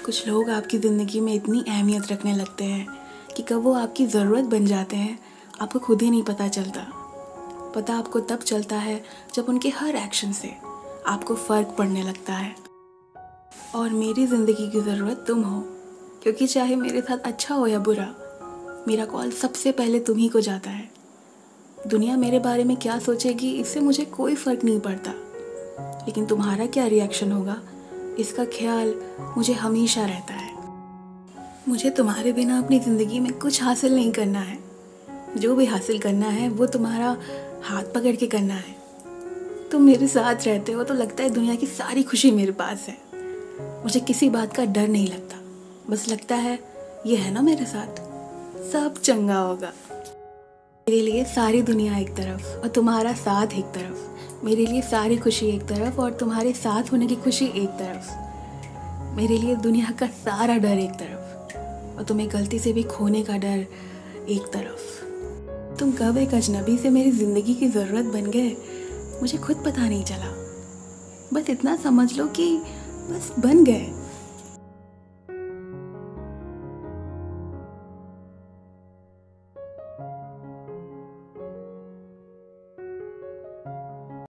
कुछ लोग आपकी ज़िंदगी में इतनी अहमियत रखने लगते हैं कि कब वो आपकी ज़रूरत बन जाते हैं आपको खुद ही नहीं पता चलता। पता आपको तब चलता है जब उनके हर एक्शन से आपको फ़र्क पड़ने लगता है। और मेरी ज़िंदगी की ज़रूरत तुम हो, क्योंकि चाहे मेरे साथ अच्छा हो या बुरा, मेरा कॉल सबसे पहले तुम ही को जाता है। दुनिया मेरे बारे में क्या सोचेगी इससे मुझे कोई फ़र्क नहीं पड़ता, लेकिन तुम्हारा क्या रिएक्शन होगा इसका ख्याल मुझे हमेशा रहता है। मुझे तुम्हारे बिना अपनी ज़िंदगी में कुछ हासिल नहीं करना है। जो भी हासिल करना है वो तुम्हारा हाथ पकड़ के करना है। तुम मेरे साथ रहते हो तो लगता है दुनिया की सारी खुशी मेरे पास है। मुझे किसी बात का डर नहीं लगता, बस लगता है ये है ना मेरे साथ, सब चंगा होगा। मेरे लिए सारी दुनिया एक तरफ और तुम्हारा साथ एक तरफ। मेरे लिए सारी खुशी एक तरफ और तुम्हारे साथ होने की खुशी एक तरफ। मेरे लिए दुनिया का सारा डर एक तरफ और तुम्हें गलती से भी खोने का डर एक तरफ। तुम कब एक अजनबी से मेरी ज़िंदगी की ज़रूरत बन गए मुझे खुद पता नहीं चला। बस इतना समझ लो कि बस बन गए।